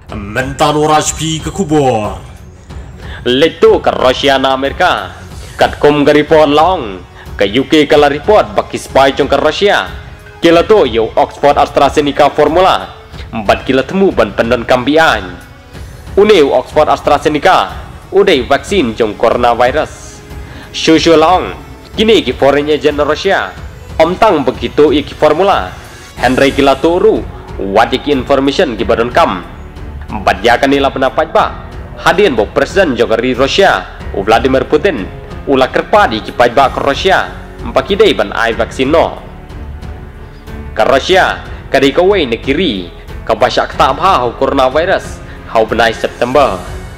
Mentan Rajpi ke kubur. Letu ke Rusia na Amerika. Kat kum ke report long. Ke UK kala report baki spy jong ke Rusia. Kila tu yo Oxford AstraZeneca formula. Bat kila temu ban pendon kambian. Uneu Oxford AstraZeneca. Udai vaksin jong coronavirus. Shushu long. Kini ki foreign agent Rusia. Om tang begitu iki formula. Henry kila turu. Wadik information ki badon kam. Badyakan nila pendapat ba. Hadian bo presiden jogari Rusia. Vladimir Putin. Ula kerpadi ki pajba ke Rusia. Empakidai ban ai vaksin no. Ke Rusia. Kadai kawai negeri. Kabasyak tak hau coronavirus. Hau benai September.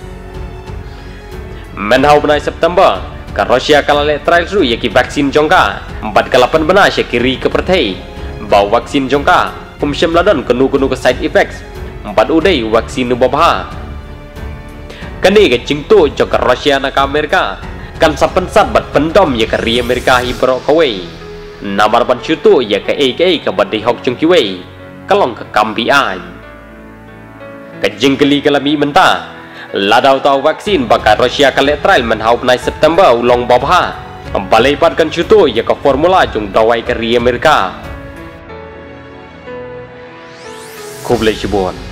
Men hau benai September. Ke Rusia kalale trial su yaki vaksin jongka. 4 benar syakiri ke pertai. Bau vaksin jongka. Kumsyam ladan kenu-kenu ke side effects. 4 udai vaksin nubabha. Kani ke cingtu jongka Rusia na ke Amerika. Kan sapensat bat pendom ya ke ri Amerika hibrok kawai. Namar ban syutu ya ke AKA ke badai hok jongkiwai. Kalong ke kambian. Ke jingkeli kalami mentah. Ladau tahu vaksin baka Rusia kale trial menhau penai September ulong babha. Balai patkan syutu ya ke formula jong dawai ke ri Amerika. Kublai Shibon.